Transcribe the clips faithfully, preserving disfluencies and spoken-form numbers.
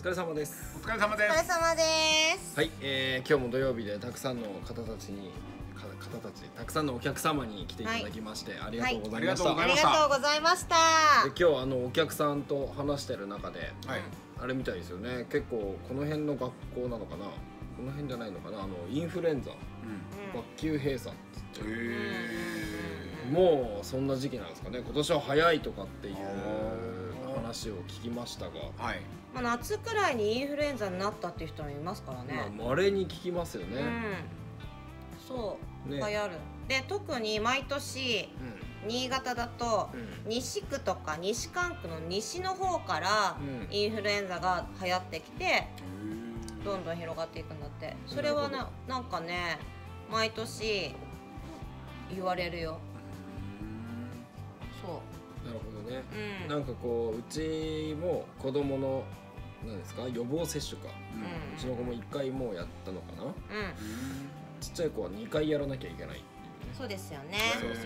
疲れ様です。 お疲れ様です。 お疲れ様です。 はい、えー、今日も土曜日でたくさんの方たちにか方たちたくさんのお客様に来ていただきまして、はい、ありがとうございました。 ありがとうございました。 で今日あのお客さんと話してる中で、はい、あれみたいですよね。結構この辺の学校なのかな、この辺じゃないのかな、あのインフルエンザ、うん、学級閉鎖っつって、へもうそんな時期なんですかね。今年は早いとかっていう話を聞きましたが、はい、 まあ夏くらいにインフルエンザになったっていう人もいますからね。 まあ稀に聞きますよね。うん、 そう、ね、流行る。で特に毎年、うん、新潟だと、うん、西区とか西関区の西の方から、うん、インフルエンザが流行ってきて、うん、どんどん広がっていくんだって。それはな、なんかね毎年言われるよ。そう。 なるほどね、うん、なんかこううちも子供の何ですか予防接種か、うん、うちの子もいっかいもうやったのかな、うん、ちっちゃい子はにかいやらなきゃいけないっていうね。 そうですよね。 そうそう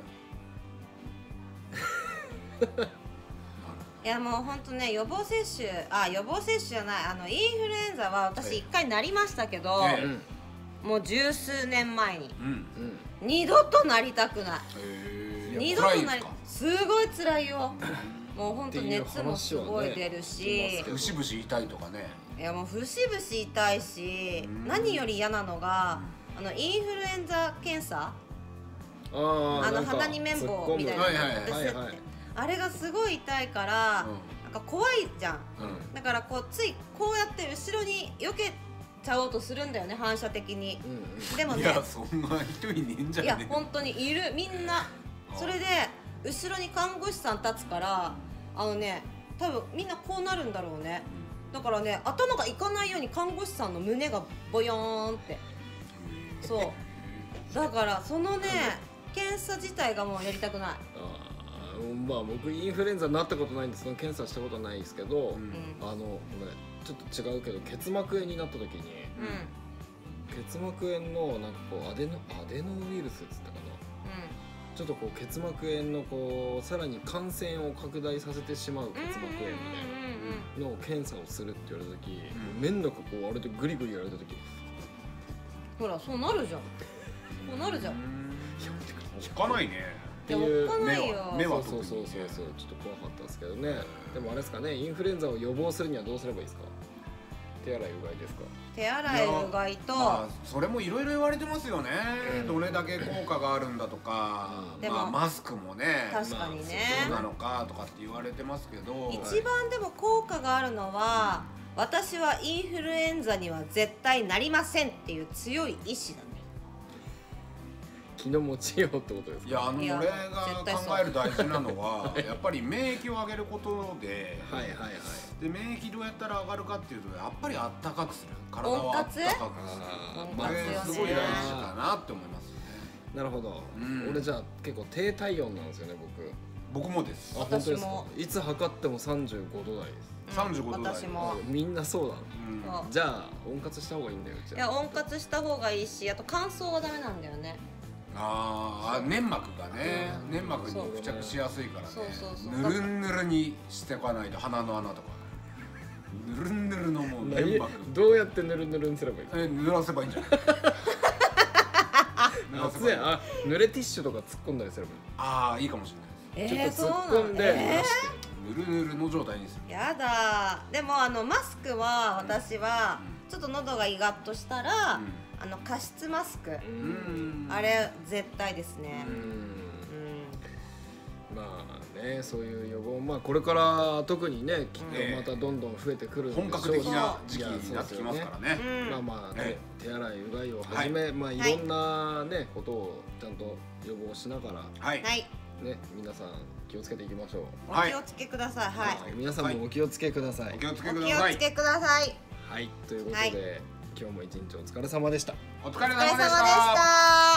そういやもうほんとね予防接種あ予防接種じゃないあのインフルエンザは私いっかいなりましたけど、はい、もう十数年前に、うんうん、二度となりたくない。二度となりすごい辛いよ。もう本当熱もすごい出るし、 節々痛いとかね。 いやもう節々痛いし、何より嫌なのがあのインフルエンザ検査、あの鼻に綿棒みたいなのあれがすごい痛いから、なんか怖いじゃん。だからこうついこうやって後ろに避けちゃおうとするんだよね、反射的に。でもね、いやそんな人いねえんじゃねえ。 いや本当にいるみんな。それで後ろに看護師さん立つからあのね多分みんなこうなるんだろうね。だからね頭がいかないように看護師さんの胸がボヨーンって。そうだからそのね検査自体がもうやりたくない。あまあ僕インフルエンザになったことないんですけど検査したことないですけど、うん、あのねちょっと違うけど結膜炎になった時に、うん、結膜炎のなんかこうアデノアデノウイルスっつったかな、ちょっとこう結膜炎のこうさらに感染を拡大させてしまう結膜炎みたいなのを検査をするって言われた時、うん、面倒くこうあれでグリグリやられた時、 ほらそうなるじゃん。そうなるじゃん。 引かないね。 っていう目はそうそうそうそうちょっと怖かったですけどね。でもあれですかね、インフルエンザを予防するにはどうすればいいですか？手洗いうがいですか？ 手洗いうがいと、 まあ、それもいろいろ言われてますよね、うん、どれだけ効果があるんだとか、うんまあ、マスクもね確かにね、 どうなのかとかって言われてますけど、 一番でも効果があるのは、うん、私はインフルエンザには絶対なりませんっていう強い意志だね。 気の持ちようってことですか？ いやあの俺が考える大事なのはやっぱり免疫を上げることで、はいはいはい。で免疫どうやったら上がるかっていうとやっぱりあったかくする。体をあったかくする。これすごい大事だなって思いますよね。 なるほど。うん、俺じゃあ結構低体温なんですよね僕。僕もです。 あ本当ですか？いつ測ってもさんじゅうごど台です。 さんじゅうごど台。 私も。 みんなそうだ。うん、じゃあ温活した方がいいんだよ。 いや温活した方がいいし、あと乾燥はダメなんだよね。 ああ粘膜がね、うん、粘膜に付着しやすいからね、ぬるんぬるにしておかないと鼻の穴とかぬるんぬるのもう粘膜どうやってぬるぬるにすればいいえ濡らせばいいんじゃない濡らせばいいあ濡れティッシュとか突っ込んだりすればいいああいいかもしれないです、 えー、ちょっと突っ込んで濡らして、 えー、ぬるぬるの状態にする。 やだでもあのマスクは私はちょっと喉がイガッとしたら、うんあの加湿マスクあれ絶対ですね。うんうんまあねそういう予防まあこれから特にねきっとまたどんどん増えてくるんでしょうし、 本格的な時期になってきますからね。 まあまあね手洗いうがいをはじめ、はい、まあいろんなねことをちゃんと予防しながらはいね皆さん気をつけていきましょう。 お気をつけください。はい。 皆さんもお気をつけください。 お気をつけください。 お気をつけください。 はいということで。今日も一日お疲れ様でした。 お疲れ様でした。 お疲れ様でした。